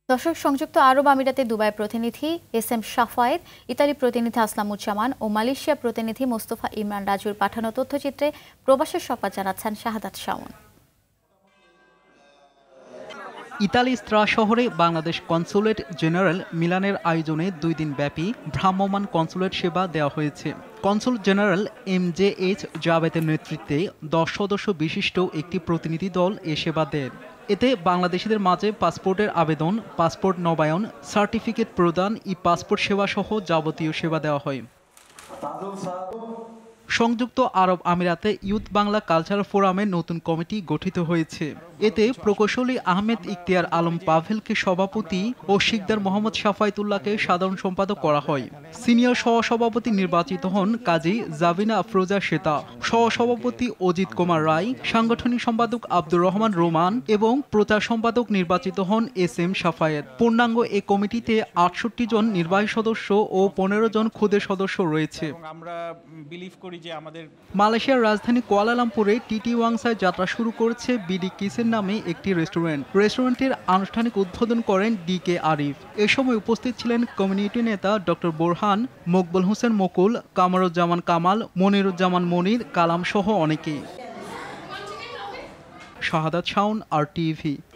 দর্শক, সংযুক্ত আরব আমিরাতে দুবাই প্রতিনিধি এস.এম. শাফায়েত, ইতালি প্রতিনিধি আসলামুজ্জামান ও মালয়েশিয়া প্রতিনিধি মোস্তফা ইমরান রাজুর পাঠানো তথ্যচিত্রে প্রবাসের সংবাদ জানাচ্ছেন শাহাদাত শাওন। ইতালি স্ত্রা শহরে বাংলাদেশ কনসুলেট জেনারেল মিলানের আয়োজনে 2 দিন ব্যাপী ভ্রাম্যমাণ কনসুলেট সেবা দেওয়া হয়েছে। Console general এম.জে.এইচ. জাবেদের নেতৃত্বে 10 সদস্য বিশিষ্ট একটি প্রতিনিধি দল এ সেবা দেন। এতে বাংলাদেশিদের মাঝে পাসপোর্টের আবেদন, পাসপোর্ট নবায়ন, সার্টিফিকেট প্রদান, পাসপোর্ট সেবা সহ যাবতীয় সেবা দেওয়া হয়। সংযুক্ত আরব আমিরাতে ইউথ বাংলা কালচার ফোরামের নতুন কমিটি গঠিত হয়েছে। এতে প্রকৌশলী আহমেদ ইখতিয়ার আলম পাভেলকে সভাপতি ও শিকদার মোহাম্মদ শাফায়েতুল্লাহকে সাধারণ সম্পাদক করা হয়। সিনিয়র সহসভাপতি নির্বাচিত হন কাজী জাবিনা আফরোজা শ্বেতা, সহসভাপতি অজিত কুমার রায়, সাংগঠনিক সম্পাদক আব্দুর রহমান রোমান এবং প্রচার সম্পাদক নির্বাচিত হন এস.এম. শাফায়েত। পূর্ণাঙ্গ এ কমিটিতে 68 জন নির্বাহী সদস্য ও 15 জন ক্ষুদে সদস্য রয়েছে। মালয়েশিয়ার রাজধানী কুয়ালালামপুরে টিটি ওয়াংসায় যাত্রা শুরু করেছে বিডি কিচেন নামে একটি রেস্টুরেন্ট। রেস্টুরেন্টের আনুষ্ঠানিক উদ্বোধন করেন ডি.কে. আরিফ। এ সময় উপস্থিত ছিলেন কমিউনিটি নেতা ডক্টর বোরহান, মকবুল হোসেন মকুল, কামরুজ্জামান কামাল, মনিরুজ্জামান মনির, কালাম সহ অনেকেই। শাহাদাত শাওন, RTV।